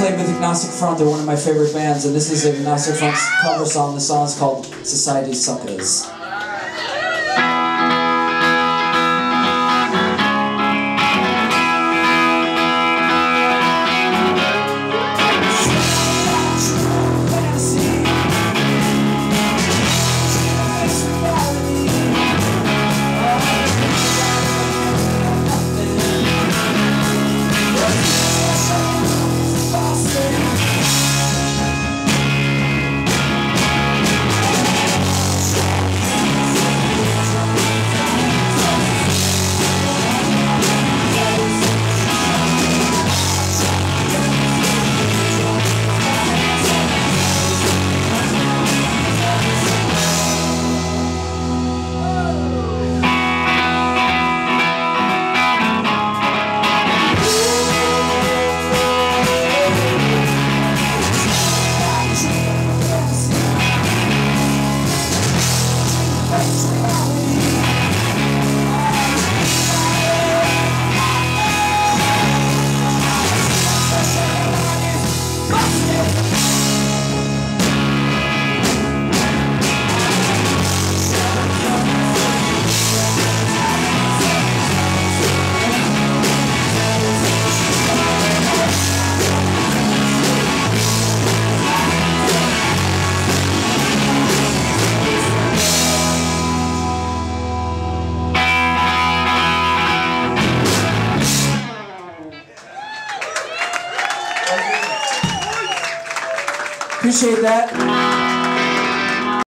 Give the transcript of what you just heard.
played with Agnostic Front. They're one of my favorite bands, and this is Agnostic Front's cover song. The song's called Society Suckers. Appreciate that.